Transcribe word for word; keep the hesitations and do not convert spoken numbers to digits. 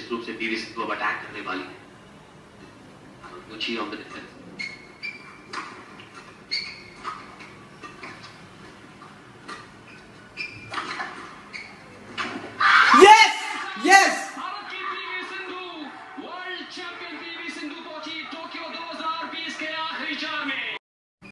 निश्चित रूप से बीवी से तो अब अटैक करने वाली है। Gucci on the defense.